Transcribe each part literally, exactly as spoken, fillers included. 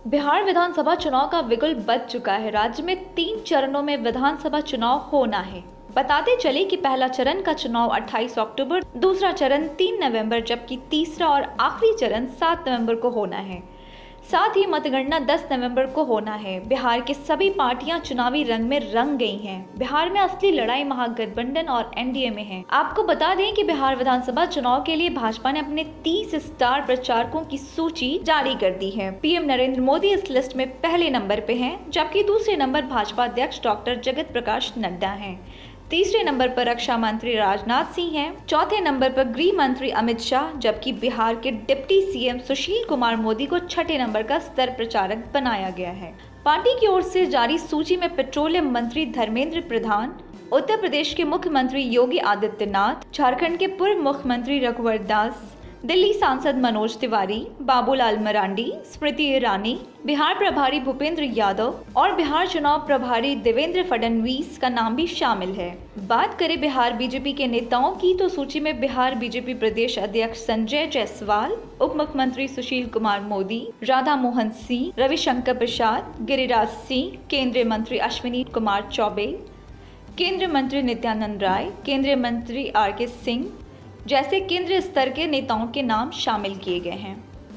बिहार विधानसभा चुनाव का बिगुल बज चुका है। राज्य में तीन चरणों में विधानसभा चुनाव होना है। बताते चले कि पहला चरण का चुनाव अट्ठाईस अक्टूबर, दूसरा चरण तीन नवंबर, जबकि तीसरा और आखिरी चरण सात नवंबर को होना है। साथ ही मतगणना दस नवंबर को होना है। बिहार की सभी पार्टियां चुनावी रंग में रंग गई हैं। बिहार में असली लड़ाई महागठबंधन और एनडीए में है। आपको बता दें कि बिहार विधानसभा चुनाव के लिए भाजपा ने अपने तीस स्टार प्रचारकों की सूची जारी कर दी है। पीएम नरेंद्र मोदी इस लिस्ट में पहले नंबर पे हैं, जबकि दूसरे नंबर भाजपा अध्यक्ष डॉक्टर जगत प्रकाश नड्डा हैं। तीसरे नंबर पर रक्षा मंत्री राजनाथ सिंह हैं। चौथे नंबर पर गृह मंत्री अमित शाह, जबकि बिहार के डिप्टी सीएम सुशील कुमार मोदी को छठे नंबर का स्तर प्रचारक बनाया गया है। पार्टी की ओर से जारी सूची में पेट्रोलियम मंत्री धर्मेंद्र प्रधान, उत्तर प्रदेश के मुख्यमंत्री योगी आदित्यनाथ, झारखंड के पूर्व मुख्यमंत्री रघुवर दास, दिल्ली सांसद मनोज तिवारी, बाबूलाल मरांडी, स्मृति ईरानी, बिहार प्रभारी भूपेंद्र यादव और बिहार चुनाव प्रभारी देवेंद्र फडणवीस का नाम भी शामिल है। बात करें बिहार बीजेपी के नेताओं की, तो सूची में बिहार बीजेपी प्रदेश अध्यक्ष संजय जायसवाल, उप मुख्यमंत्री सुशील कुमार मोदी, राधा मोहन सिंह, रविशंकर प्रसाद, गिरिराज सिंह, केंद्रीय मंत्री अश्विनी कुमार चौबे, केंद्रीय मंत्री नित्यानंद राय, केंद्रीय मंत्री आर के सिंह जैसे केंद्रीय स्तर के नेताओं के नाम शामिल किए गए हैं।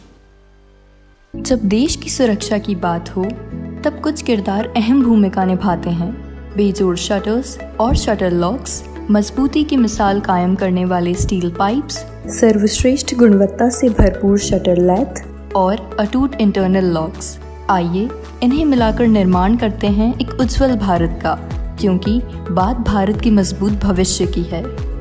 जब देश की सुरक्षा की बात हो, तब कुछ किरदार अहम भूमिका निभाते हैं। बेजोड़ शटर्स और शटर लॉक्स, मजबूती की मिसाल कायम करने वाले स्टील पाइप्स, सर्वश्रेष्ठ गुणवत्ता से भरपूर शटर लैथ और अटूट इंटरनल लॉक्स। आइए इन्हें मिलाकर निर्माण करते हैं एक उज्जवल भारत का, क्योंकि बात भारत की मजबूत भविष्य की है।